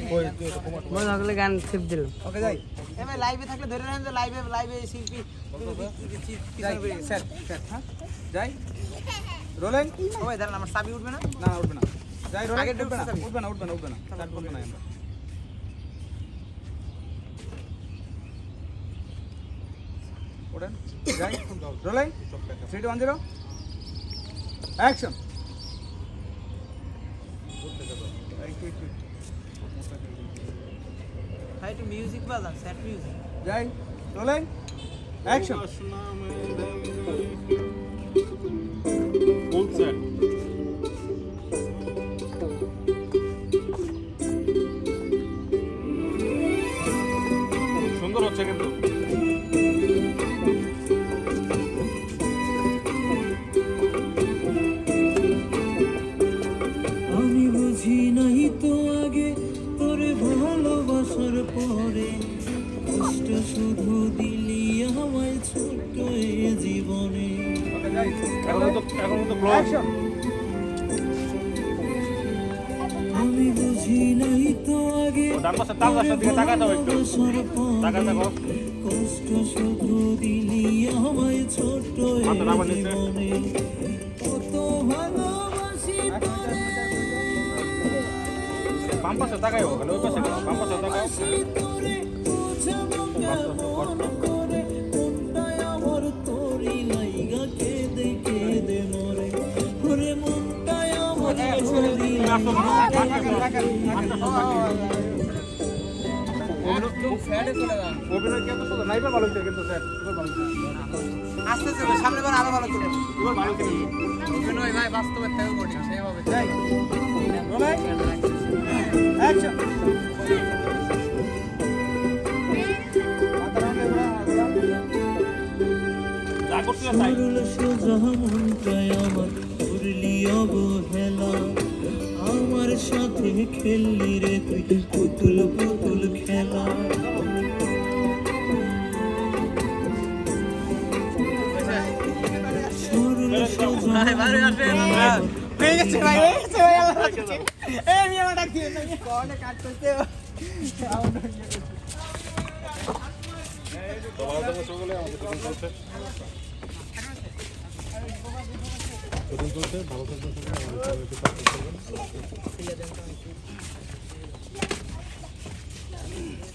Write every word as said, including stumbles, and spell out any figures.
মই সকলে গান সেভ দিলাম ওকে যাই এ ভাই লাইভে থাকলে ধরে রাখেন যে লাইভে লাইভে শিল্পী পিছনে সেট সেট হ্যাঁ যাই রোলিং ও ভাই দাঁড়ান আমার চাবি উঠবে না না উঠবে না যাই রোলিং আগে উঠবে না উঠবে না উঠবে না উঠবে না চাবি উঠবে না আমরা ওঠেন যাই rolling three two one zero action Try to music baza, set music. Jai, rolling, action. Full set. সুন্দর হচ্ছে কিন্তু আমি বুঝি নাই তো আগে তোরে ভালোবাসার পরে কষ্ট শুধু দিলি আমায় ছোট্ট এ জীবনে আমি বুঝি নাই তো আগে কষ্ট শুধু দিলি আমায় ছোট্ট এ জীবনে কত ভালোবাসি পাম্পাসে তাকাই ও হলো পাশে পাম্পাসে তাকাও তোরে বুঝাবো কেমন করে মনটাই আমার তোরি লাইগা কেঁদে কেঁদে মরে ওরে মনটাই আমার তোরি অভিনয় কিন্তু শুধু নাইবা ভালো হচ্ছে কিন্তু স্যার এবার ভালো হচ্ছে আস্তে আস্তে সামনে বার আরো ভালো করে এবার ভালো করে অভিনয় ভাই বাস্তবে থেকে করি সেভাবে যাই রোলিং অ্যাকশন সরল সোজা মনটাই আমার করলি অবহেলা আমার সাথে খেললি রে তুই পুতুল পুতুল খেলা সরল সোজা হয়ে গেছে ভাই হয়ে গেছে ভাই আল্লাহ রাখছে এই মিয়া ডাক দিয়ে না কোনে কাট করতে তো ভালো থাকো সকলে আমাদের প্রথম চলছে প্রথম চলছে ভালো থাকবেন সকলে আমাদের একটু সাপোর্ট করবেন